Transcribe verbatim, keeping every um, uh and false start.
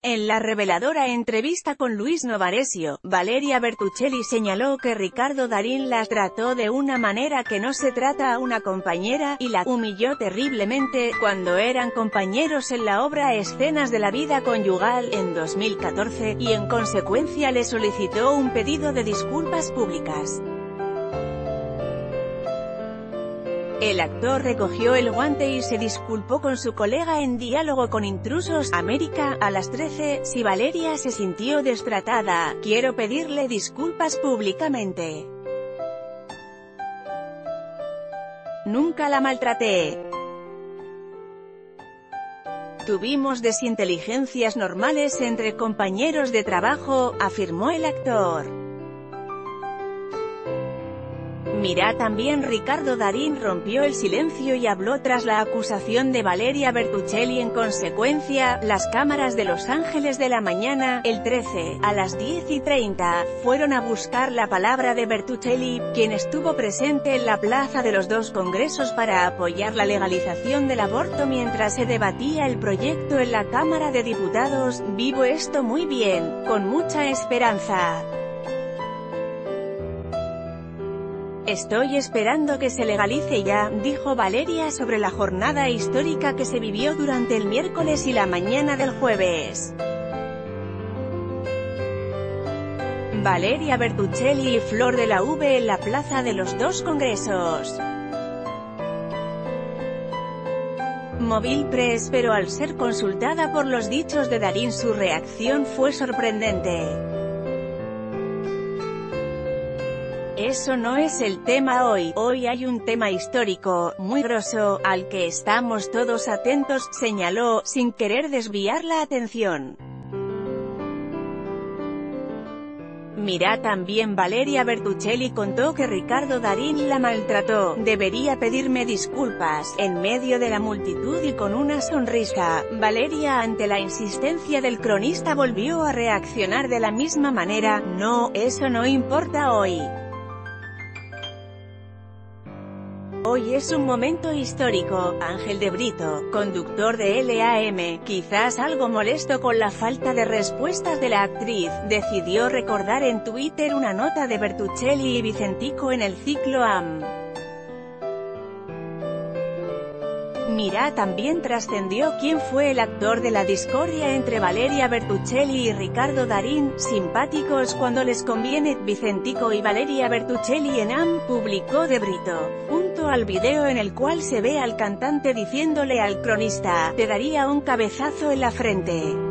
En la reveladora entrevista con Luis Novaresio, Valeria Bertuccelli señaló que Ricardo Darín la trató de una manera que no se trata a una compañera, y la humilló terriblemente, cuando eran compañeros en la obra Escenas de la vida conyugal, en dos mil catorce, y en consecuencia le solicitó un pedido de disculpas públicas. El actor recogió el guante y se disculpó con su colega en Diálogo con Intrusos, América, a las trece. Si Valeria se sintió destratada, quiero pedirle disculpas públicamente. Nunca la maltraté. Tuvimos desinteligencias normales entre compañeros de trabajo, afirmó el actor. Mira, también Ricardo Darín rompió el silencio y habló tras la acusación de Valeria Bertuccelli. En consecuencia, las cámaras de Los Ángeles de la Mañana, el trece, a las diez y treinta, fueron a buscar la palabra de Bertuccelli, quien estuvo presente en la Plaza de los Dos Congresos para apoyar la legalización del aborto mientras se debatía el proyecto en la Cámara de Diputados. Vivo esto muy bien, con mucha esperanza. Estoy esperando que se legalice ya, dijo Valeria sobre la jornada histórica que se vivió durante el miércoles y la mañana del jueves. Valeria Bertuccelli y Flor de la V en la Plaza de los Dos Congresos. Móvil Press. Pero al ser consultada por los dichos de Darín, su reacción fue sorprendente. Eso no es el tema hoy, hoy hay un tema histórico, muy grosso, al que estamos todos atentos, señaló, sin querer desviar la atención. Mira, también Valeria Bertuccelli contó que Ricardo Darín la maltrató, debería pedirme disculpas, en medio de la multitud y con una sonrisa. Valeria, ante la insistencia del cronista, volvió a reaccionar de la misma manera, no, eso no importa hoy. Hoy es un momento histórico. Ángel de Brito, conductor de L A M, quizás algo molesto con la falta de respuestas de la actriz, decidió recordar en Twitter una nota de Bertuccelli y Vicentico en el ciclo A M. Mira, también trascendió quién fue el actor de la discordia entre Valeria Bertuccelli y Ricardo Darín, simpáticos cuando les conviene. Vicentico y Valeria Bertuccelli en A M, publicó de Brito, junto al video en el cual se ve al cantante diciéndole al cronista, te daría un cabezazo en la frente.